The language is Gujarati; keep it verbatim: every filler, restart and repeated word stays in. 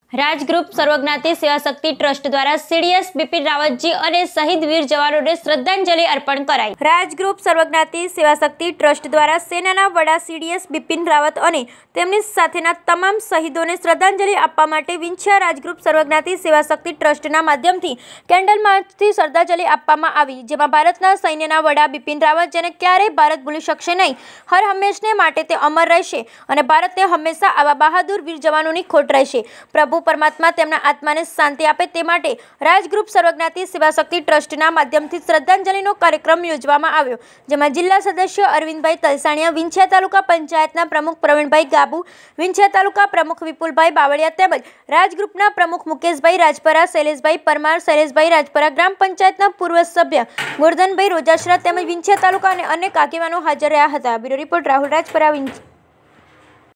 રાજગ્રુપ સર્વજ્ઞાતિ સેવા શક્તિ ટ્રસ્ટ દ્વારા સીડીએસ બિપિન રાવતજી અને શહીદ વીર જવાનોને શ્રદ્ધાંજલિ અર્પણ કરાઈ। રાજગ્રુપ સર્વજ્ઞાતિ સેવા શક્તિ ટ્રસ્ટ દ્વારા સેનાના વડા સીડીએસ બિપિન રાવત અને તેમની સાથેના તમામ શહીદોને શ્રદ્ધાંજલિ આપવા માટે વિંછિયા રાજગ્રુપ સર્વજ્ઞાતિ સેવા શક્તિ ટ્રસ્ટના માધ્યમથી કેન્ડલ માર્ચથી શ્રદ્ધાંજલિ આપવામાં આવી, જેમાં ભારતના સૈન્યના વડા બિપિન રાવત, જેને ક્યારેય ભારત ભૂલી શકશે નહીં, હર હંમેશને માટે તે અમર રહેશે અને ભારતને હંમેશા આવા બહાદુર વીર જવાનોની ખોટ રહેશે। પ્રભુ પરમાત્મા તેમના આત્માને શાંતિ આપે તે માટે રાજગ્રુપ સર્વજ્ઞાતિ સેવા શક્તિ ટ્રસ્ટના માધ્યમથી શ્રદ્ધાંજલિનો કાર્યક્રમ યોજવામાં આવ્યો, જેમાં જિલ્લા સદસ્ય અરવિંદભાઈ તલસાણિયા, વિંછિયા તાલુકા પંચાયતના પ્રમુખ પ્રવીણભાઈ ગાબુ, વિંછિયા તાલુકા પ્રમુખ વિપુલભાઈ બાવળિયા તેમજ રાજગ્રુપના પ્રમુખ મુકેશભાઈ રાજપરા, શૈલેષભાઈ પરમાર, શૈલેષભાઈ રાજપરા, ગ્રામ પંચાયતના પૂર્વ સભ્ય ગોરધનભાઈ રોજાસરા તેમજ વિંછિયા તાલુકા અને અનેક આગેવાનો હાજર રહ્યા હતા। Bureau report Rahul Rajpara, Vinchhiya.